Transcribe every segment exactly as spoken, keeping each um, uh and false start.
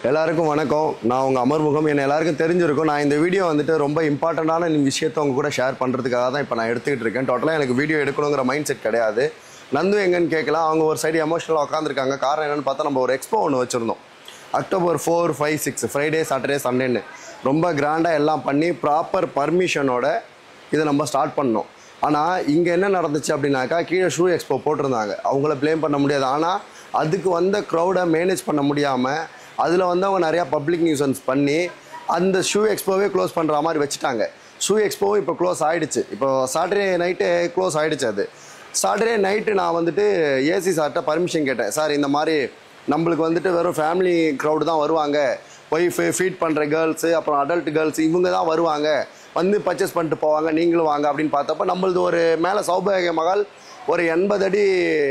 எல்லாருக்கும் வணக்கம். நான் உங்கள் அமர்முகம். என்ன எல்லாருக்கும் தெரிஞ்சிருக்கும். நான் இந்த வீடியோ வந்துட்டு ரொம்ப இம்பார்ட்டண்டான விஷயத்தை உங்க கூட ஷேர் பண்ணுறதுக்காக தான் இப்போ நான் எடுத்துக்கிட்டு இருக்கேன். டோட்டலாக எனக்கு வீடியோ எடுக்கணுங்கிற மைண்ட் செட் கிடையாது. நந்து எங்கன்னு கேட்கலாம். அவங்க ஒரு சைடு எமோஷனலாக உட்காந்துருக்காங்க. காரணம் என்னென்னு பார்த்தா, நம்ம ஒரு எக்ஸ்போ ஒன்று வச்சுருந்தோம். October four five six Friday Saturday சண்டேன்னு ரொம்ப கிராண்டாக எல்லாம் பண்ணி ப்ராப்பர் பர்மிஷனோட இதை நம்ம ஸ்டார்ட் பண்ணோம். ஆனால் இங்கே என்ன நடந்துச்சு அப்படின்னாக்கா, கீழே ஷூ எக்ஸ்போ போட்டிருந்தாங்க. அவங்கள ப்ளேம் பண்ண முடியாது. ஆனால் அதுக்கு வந்த க்ரௌடை மேனேஜ் பண்ண முடியாமல் அதில் வந்து அவங்க நிறையா பப்ளிக் நியூசன்ஸ் பண்ணி அந்த ஷூ எக்ஸ்போவே க்ளோஸ் பண்ணுற மாதிரி வச்சுட்டாங்க. ஷூ எக்ஸ்போவும் இப்போ க்ளோஸ் ஆகிடுச்சு. இப்போ சாட்டர்டே நைட்டு க்ளோஸ் ஆகிடுச்சு. அது சாட்டர்டே நைட்டு நான் வந்துட்டு ஏசி சார்கிட்ட பர்மிஷன் கேட்டேன். சார், இந்த மாதிரி நம்மளுக்கு வந்துட்டு வெறும் ஃபேமிலி க்ரௌடு தான் வருவாங்க, ஒய்ஃபு ஃபீட் பண்ணுற கேர்ள்ஸு அப்புறம் அடல்ட் கேர்ள்ஸ் இவங்க தான் வருவாங்க, வந்து பர்ச்சேஸ் பண்ணிட்டு போவாங்க, நீங்களும் வாங்க அப்படின்னு பார்த்தப்ப நம்மளது ஒரு மேலே சௌபாகிய மகால் ஒரு எண்பது அடி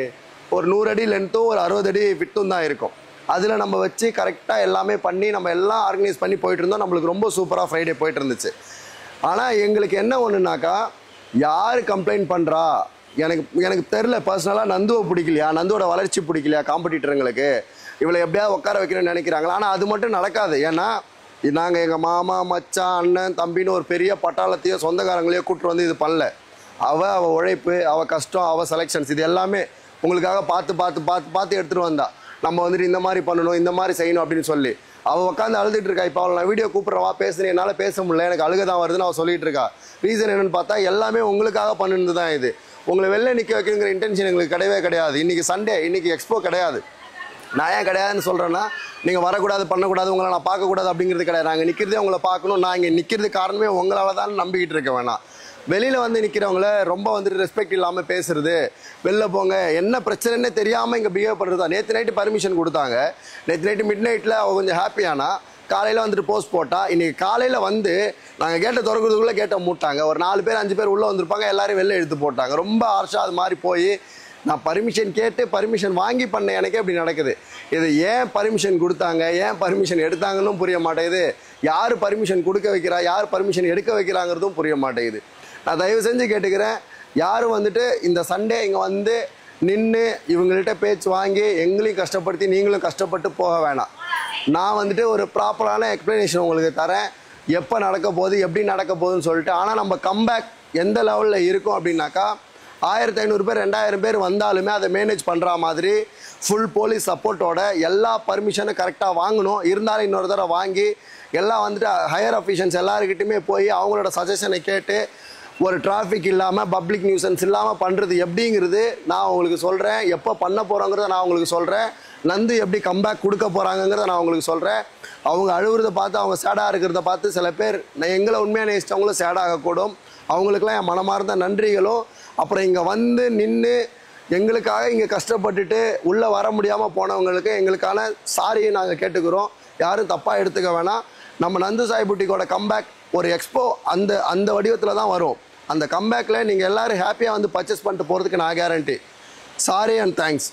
ஒரு நூறு அடி லென்த்தும் ஒரு அறுபது அடி ஃபிட்டும் தான் இருக்கும். அதில் நம்ம வச்சு கரெக்டாக எல்லாமே பண்ணி நம்ம எல்லாம் ஆர்கனைஸ் பண்ணி போயிட்டு இருந்தோம். நம்மளுக்கு ரொம்ப சூப்பராக ஃப்ரைடே போயிட்டு இருந்துச்சு. ஆனால் எங்களுக்கு என்ன ஒன்றுனாக்கா, யார் கம்ப்ளைண்ட் பண்ணுறா எனக்கு எனக்கு தெரில. பர்சனலாக நந்துவை பிடிக்கலையா, நந்துவோட வளர்ச்சி பிடிக்கலையா காம்படிட்டருங்களுக்கு, இவளை எப்படியாவது உட்கார வைக்கணும்னு நினைக்கிறாங்களா? ஆனால் அது மட்டும் நடக்காது. ஏன்னா நாங்கள் எங்கள் மாமா மச்சான் அண்ணன் தம்பின்னு ஒரு பெரிய பட்டாளத்தையோ சொந்தக்காரங்களையோ கூப்பிட்டு வந்து இது பண்ணல. அவள் அவள் உழைப்பு, அவள் கஷ்டம், அவள் செலெக்ஷன்ஸ் இது எல்லாமே உங்களுக்காக பார்த்து பார்த்து பார்த்து பார்த்து எடுத்துகிட்டு வந்தா. நம்ம வந்துட்டு இந்த மாதிரி பண்ணணும், இந்த மாதிரி செய்யணும் அப்படின்னு சொல்லி அவள் உட்காந்து அழுதுட்டு இருக்கா. இப்போ அவளை நான் வீடியோ கூப்பிட்றவா பேசுகிறேன், என்னால் பேச முடியல, எனக்கு அழுக தான் வருதுன்னு அவள் சொல்லிட்டு இருக்கா. ரீசன் என்னென்னு பார்த்தா, எல்லாமே உங்களுக்காக பண்ணுறது தான். இது உங்களை வெளில நிற்க வைக்கணுங்கிற இன்டென்ஷன் எங்களுக்கு கிடையவே கிடையாது. இன்றைக்கி சண்டே, இன்றைக்கி எக்ஸ்போ கிடையாது. நான் ஏன் கிடையாதுன்னு சொல்கிறேன்னா, நீங்கள் வரக்கூடாது, பண்ணக்கூடாது, உங்களை நான் பார்க்கக்கூடாது அப்படிங்கிறது கிடையாது. நாங்கள் நிற்கிறதே உங்களை பார்க்கணும். நான் இங்கே நிற்கிறது காரணமே உங்களால் தான் நம்பிக்கிட்டு இருக்க வேணாம். வெளியில் வந்து நிற்கிறவங்கள ரொம்ப வந்துட்டு ரெஸ்பெக்ட் இல்லாமல் பேசுறது, வெளில போங்க என்ன பிரச்சனைன்னு தெரியாமல் இங்கே பிஹேவ் பண்ணுறது தான். நேற்று நைட்டு பர்மிஷன் கொடுத்தாங்க. நேற்று நைட்டு மிட் நைட்டில் அவள் கொஞ்சம் ஹாப்பியானா காலையில் வந்துட்டு போஸ்ட் போட்டால், இன்றைக்கி காலையில் வந்து நாங்கள் கேட்டை திறக்கிறதுக்குள்ளே கேட்டை மூட்டாங்க. ஒரு நாலு பேர் அஞ்சு பேர் உள்ளே வந்திருப்பாங்க, எல்லோரும் வெளில எடுத்து போட்டாங்க. ரொம்ப ஹார்ஷாக அது மாதிரி போய் நான் பர்மிஷன் கேட்டு பர்மிஷன் வாங்கி பண்ணேன். எனக்கே இப்படி நடக்குது. இது ஏன் பர்மிஷன் கொடுத்தாங்க, ஏன் பர்மிஷன் எடுத்தாங்கன்னு புரிய மாட்டேங்குது. யார் பர்மிஷன் கொடுக்க வைக்கிறா, யார் பர்மிஷன் எடுக்க வைக்கிறாங்கிறதும் புரிய மாட்டேங்குது. நான் தயவு செஞ்சு கேட்டுக்கிறேன், யாரும் வந்துட்டு இந்த சண்டே இங்கே வந்து நின்று இவங்கள்ட்ட பேச்சு வாங்கி எங்களையும் கஷ்டப்படுத்தி நீங்களும் கஷ்டப்பட்டு போக வேணாம். நான் வந்துட்டு ஒரு ப்ராப்பரான எக்ஸ்ப்ளனேஷன் உங்களுக்கு தரேன், எப்போ நடக்க போகுது, எப்படி நடக்க போகுதுன்னு சொல்லிட்டு. ஆனால் நம்ம கம்பேக் எந்த லெவலில் இருக்கும் அப்படின்னாக்கா, ஆயிரத்தி ஐநூறு பேர் ரெண்டாயிரம் பேர் வந்தாலுமே அதை மேனேஜ் பண்ணுற மாதிரி ஃபுல் போலீஸ் சப்போர்ட்டோட எல்லா பர்மிஷனும் கரெக்டாக வாங்கணும். இருந்தாலும் இன்னொரு தடவை வாங்கி எல்லாம் வந்துட்டு ஹையர் அஃபிஷியல்ஸ் எல்லாருக்கிட்டையுமே போய் அவங்களோட சஜஷனை கேட்டு ஒரு டிராஃபிக் இல்லாமல் பப்ளிக் நியூசன்ஸ் இல்லாமல் பண்ணுறது எப்படிங்கிறது நான் உங்களுக்கு சொல்கிறேன். எப்போ பண்ண போகிறோங்கிறத நான் உங்களுக்கு சொல்கிறேன். நந்து எப்படி கம்பேக் கொடுக்க போகிறாங்கங்கிறத நான் உங்களுக்கு சொல்கிறேன். அவங்க அழுகுறத பார்த்து, அவங்க சேடாக இருக்கிறத பார்த்து சில பேர் நான் எங்களை உண்மையாக நேசித்தவங்களும் சேடாகக்கூடும். அவங்களுக்கெல்லாம் என் மனமார்ந்த நன்றிகளும். அப்புறம் இங்கே வந்து நின்று எங்களுக்காக இங்கே கஷ்டப்பட்டுட்டு உள்ளே வர முடியாமல் போனவங்களுக்கு எங்களுக்கான சாரியை நாங்கள் கேட்டுக்கிறோம். யாரும் தப்பாக எடுத்துக்க வேணாம். நம்ம நந்து சாய் புட்டிக்கோட கம்பேக் ஒரு எக்ஸ்போ அந்த அந்த வடிவத்தில் தான் வரும். அந்த கம்பேக்கில் நீங்கள் எல்லோரும் ஹாப்பியாக வந்து பர்ச்சேஸ் பண்ணிட்டு போகிறதுக்கு நான் கேரண்டி. Sorry and thanks.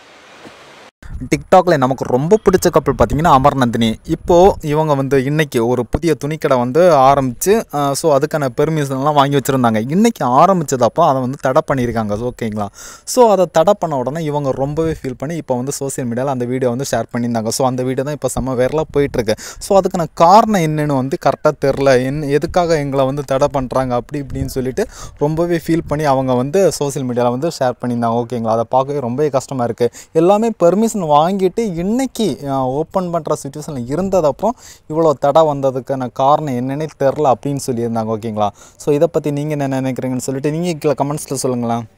டிக்டாக்ல நமக்கு ரொம்ப பிடிச்ச கப்பல் பார்த்தீங்கன்னா அமர்நந்தினி. இப்போது இவங்க வந்து இன்றைக்கி ஒரு புதிய துணிக்கடை வந்து ஆரம்பித்து ஸோ அதுக்கான பெர்மிஷன்லாம் வாங்கி வச்சுருந்தாங்க. இன்றைக்கி ஆரம்பித்ததப்போ அதை வந்து தடை பண்ணியிருக்காங்க. ஓகேங்களா? ஸோ அதை தடை பண்ண உடனே இவங்க ரொம்பவே ஃபீல் பண்ணி இப்போ வந்து சோசியல் மீடியாவில் அந்த வீடியோ வந்து ஷேர் பண்ணியிருந்தாங்க. ஸோ அந்த வீடியோ தான் இப்போ செம்ம வேறலாக போயிட்டுருக்கு. ஸோ அதுக்கான காரணம் என்னென்னு வந்து கரெக்டாக தெரில, என் எதுக்காக எங்களை வந்து தடை பண்ணுறாங்க அப்படி இப்படின்னு சொல்லிட்டு ரொம்பவே ஃபீல் பண்ணி அவங்க வந்து சோசியல் மீடியாவில் வந்து ஷேர் பண்ணியிருந்தாங்க. ஓகேங்களா? அதை பார்க்கவே ரொம்பவே கஷ்டமாக இருக்குது. எல்லாமே பெர்மிஷன் வாங்கிட்டு இன்னைக்கு ஓப்பன் பண்ணுற சுச்சுவேஷனில் இருந்ததப்புறம் இவ்வளோ தடை வந்ததுக்கான காரணம் என்னன்னே தெரில அப்படின்னு சொல்லியிருந்தாங்க. ஓகேங்களா? ஸோ இதை பற்றி நீங்கள் என்ன நினைக்கிறீங்கன்னு சொல்லிட்டு நீங்கள் கீழே கமெண்ட்ஸில் சொல்லுங்களேன்.